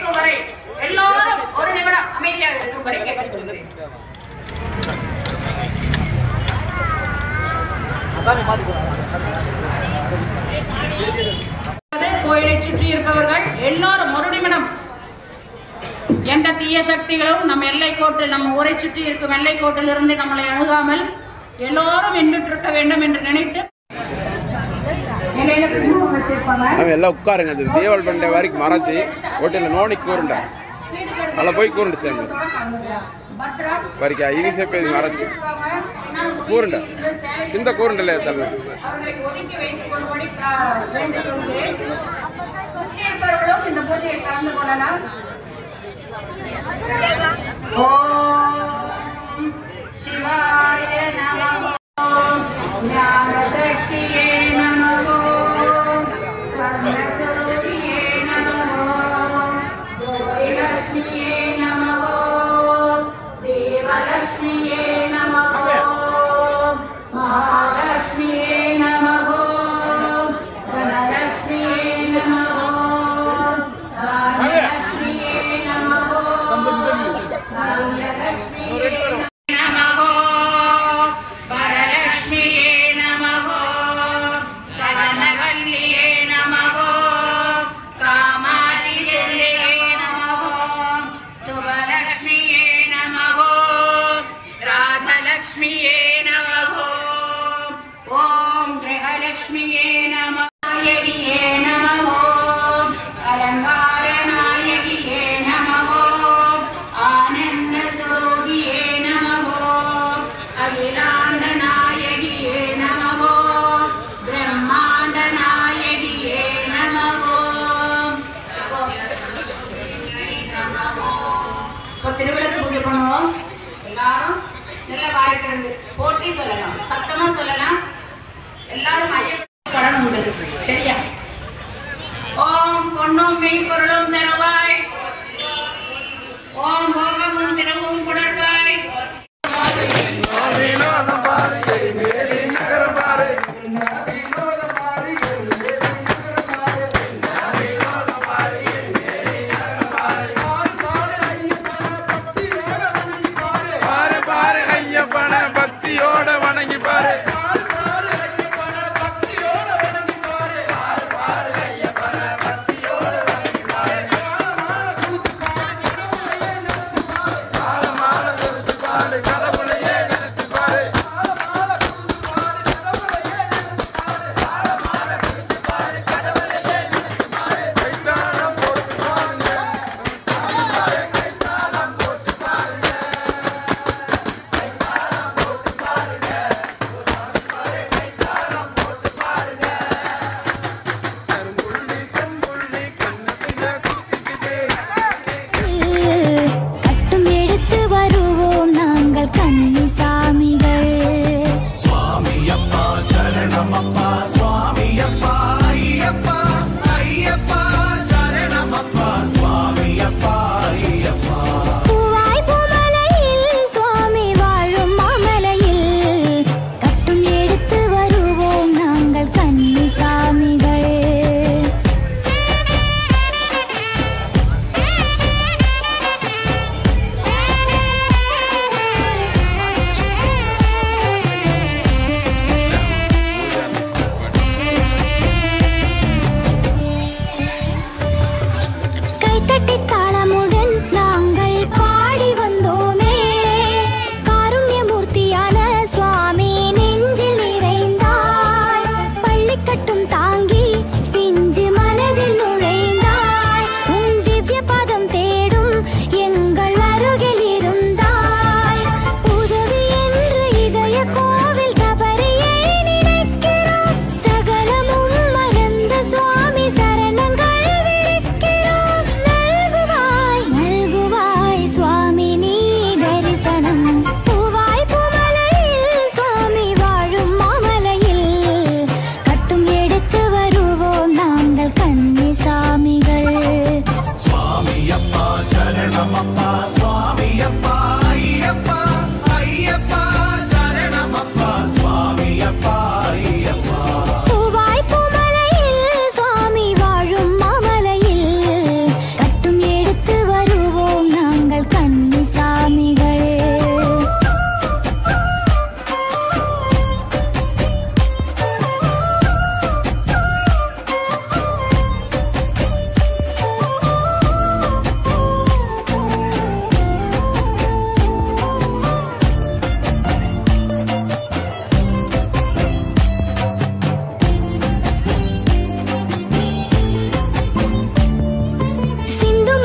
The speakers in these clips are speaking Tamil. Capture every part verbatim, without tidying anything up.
கிடைக்கும் வரை எல்லாரும் ஒரு நிமிடம் அமைதியாக இருக்கும்படி கேட்டுக்கொள்கிறேன். கோயிலை சுற்றி இருப்பவர்கள் எல்லாரும் ஒரு நிமிடம் எந்த தீய சக்திகளும் நம் எல்லை கோட்டில் நம்ம ஊரை சுற்றி இருக்கும் எல்லை கோட்டில் இருந்து நம்மளை அணுகாமல் எல்லோரும் நின்றுட்டு வேண்டும் என்று நினைத்து எல்லாம் உட்காருங்க. அது தேவல் பண்ட வரைக்கும் மறைச்சி ஹோட்டலில் நோனி கூறுண்டா அதில் போய் கூறுண்டு சேர்ந்து வரைக்கும் இது சேப்பது மறைச்சி கூறுண்டா இந்த கூறுண்டல தள்ள இந்த பூஜையை கலந்து கொள்ளலாம். ஓம் சிவாய நமோ ஞானசக்தியே நமோ சர்வஸ்வரூபியே நமோ ஜோதிலக்ஷ்மியே நமோ தேவலக்ஷ்மியே நமோ மகாலக்ஷ்மியே நமோ தனலக்ஷ்மியே நமோ திருவிளக்கு பூஜை பண்ணுவோம். எல்லாரும் நல்ல வாய்க்கிறது போட்டி சொல்லலாம், சத்தமா சொல்லலாம். எல்லாரும் ஐயப்படன் உண்டு. சரியா? ஓம் பொன்னும் மெய் பொருளும் தருவாய், ஓம் போகமும் தினமும் புணர்வாய். பக்தியோட வணங்கி பாரு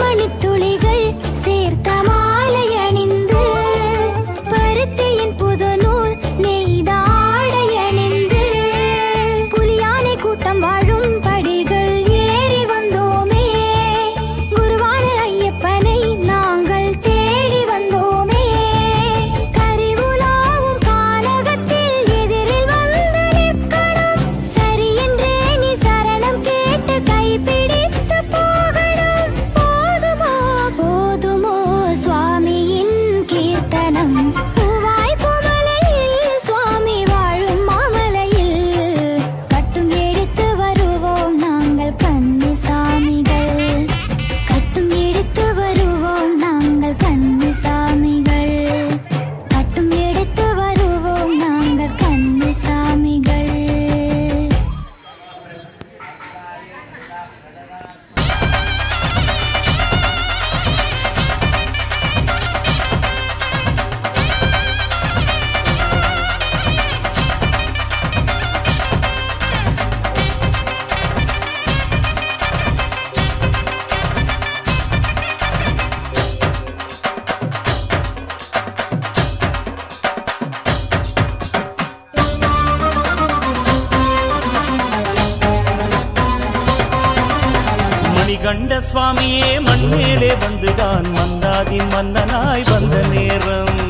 மணித்துளிகள் சேர்த்த மாலை அணிந்து பருத்தியின் புதுநூல் நெய்த ஆடை அணிந்து புலியானை கூட்டம் வாழும் படிகள் ஏறி வந்தோமே குருவான ஐயப்பனை நாங்கள் தேடி வந்தோமே கரிவுலாவும் கானகத்தில் எதிரில் வந்து நிற்கணும் சரி என்றே நீ சரணம் கேட்டு கைப்பிடித்து போகணும் போதுமோ போதுமோ சுவாமியின் கீர்த்தனம் பூவாய் பூமலையில் சுவாமி வாழும் மாமலையில் கட்டும் எடுத்து வருவோம் நாங்கள் கன்னிசாமிகள் கட்டும் எடுத்து வருவோம் நாங்கள் கன்னிசாமிகள் கட்டும் எடுத்து வருவோம் நாங்கள் கன்னிசாமிகள் மணிகண்ட சுவாமியே மண்மேலே வந்துதான் மந்தாதி மன்னனாய் வந்த நேரம்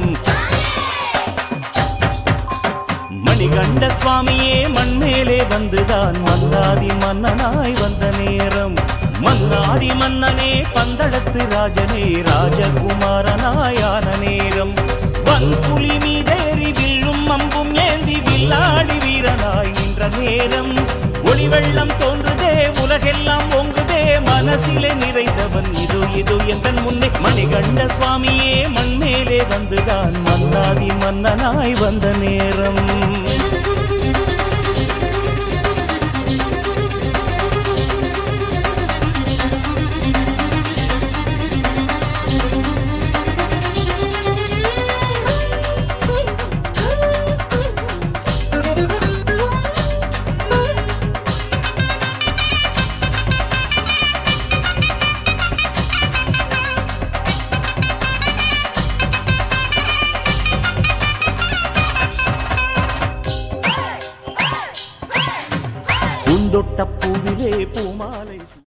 மணிகண்ட சுவாமியே மண்மேலே வந்துதான் மந்தாதி மன்னனாய் வந்த நேரம் மன்னாதி மன்னனே பந்தளத்து ராஜனே ராஜகுமாரனாயான நேரம் வன்புலி மீதேறி வில்லும் அம்பும் ஏந்தி வில்லாடி வீரனாய் நின்ற நேரம் ஒளி வெள்ளம் தோன்றுதே உலகெல்லாம் ஓங்குதே மனசிலே நிறைந்தவன் இதோ இதோ எந்தன் முன்னே மணிகண்ட சுவாமியே மண்மேலே வந்துதான் மன்னாதி மன்னனாய் வந்த நேரம் பூந்தொட்ட பூவிலே பூமாலை